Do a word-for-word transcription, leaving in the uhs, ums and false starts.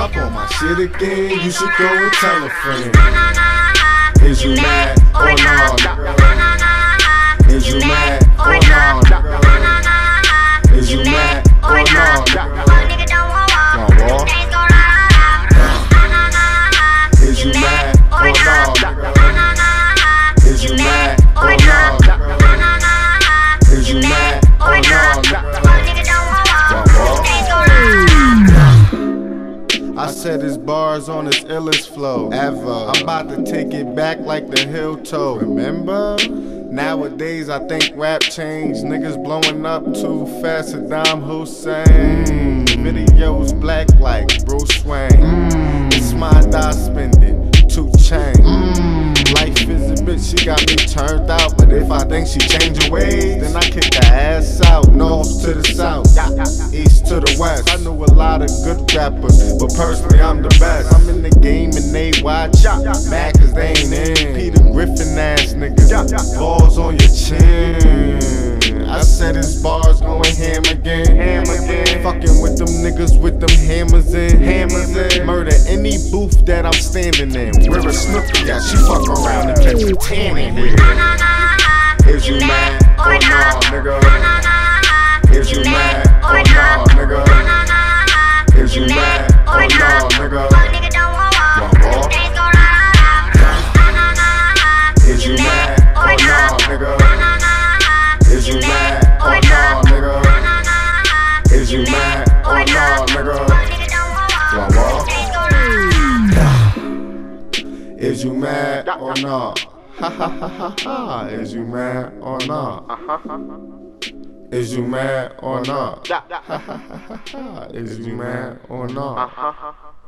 up on my shit again, you should go and tell a friend. Is you mad or not? Is you mad or not? Is you mad or not? Wanna walk? Is you mad or not? Is you mad or not? Is you mad or not? I said his bars on his illest flow ever. I'm about to take it back like the hill toe. Remember? Nowadays I think rap changed. Niggas blowing up too fast. Saddam Hussein. Mm. Videos black like Bruce Wayne. Mm. It's my die spending two chain. Mm. Life is a bitch, she got me turned out. But if I think she change her ways, then I kick her ass out. North to the south, east to the west. I knew a lot of good rappers, but personally I'm the best. I'm in the game and they watch, mad cause they ain't in. Peter Griffin ass nigga, balls on your chin. I said his bars going ham again, ham again. Fucking with them niggas with them hammers in, hammers in. Murder any booth that I'm standing in. Where a Snooki at? She fuck around and catch a tan in here. Is you mad or nah, nigga? Is you mad or nah, nigga? Is you mad or nah, nigga? Wanna walk? Is you mad or nah, nigga? Is you mad or nah, nigga? Is you mad or nah, nigga? Wanna walk? Is you mad or not? Ha ha ha ha ha. Is you mad or not? Is you mad or not? Ha ha ha ha ha. Is you mad or not?